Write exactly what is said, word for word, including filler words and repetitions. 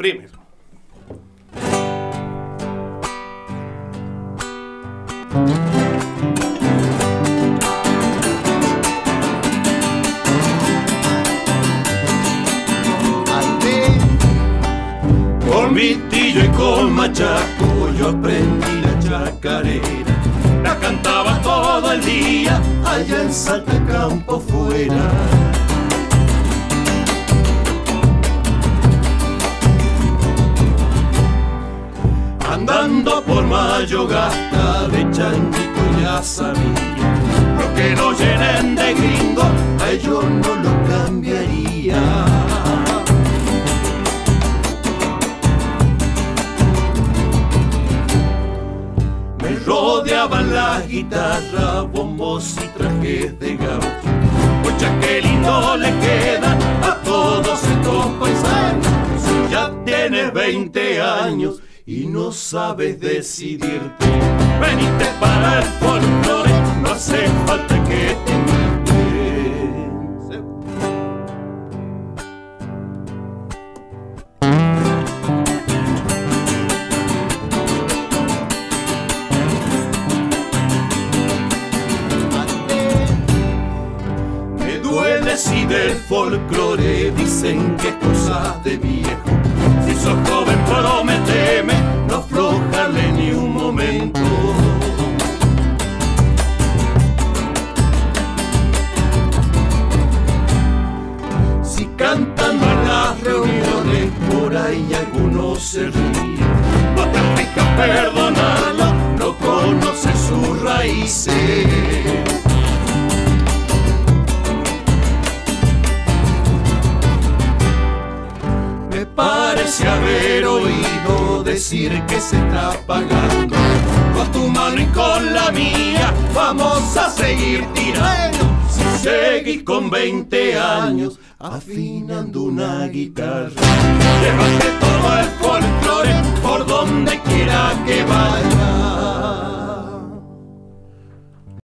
primero. Con vitillo y con machaco yo aprendí la chacarera. La cantaba todo el día allá en Salta Campo fuera. Andando por Mayogasta de changuito ya sabía, lo que no llenen de gringo a ellos no lo cambiaría. Me rodeaban las guitarras, bombos y trajes de gaucho. Pucha, qué lindo le quedan a todos estos paisanos. Si ya tienes veinte años y no sabes decidirte, venite para el folclore, no hace falta que te invites. Me duele si del folclore dicen que es cosas de viejo. Si sos joven prométeme no aflojarle ni un momento. Si cantando en las reuniones por ahí algunos se ríen, no te fijas perdonarlo, no conoce sus raíces. Parece haber oído decir que se está pagando. Con tu mano y con la mía vamos a seguir tirando. Si seguís con veinte años afinando una guitarra, llévate todo el folclore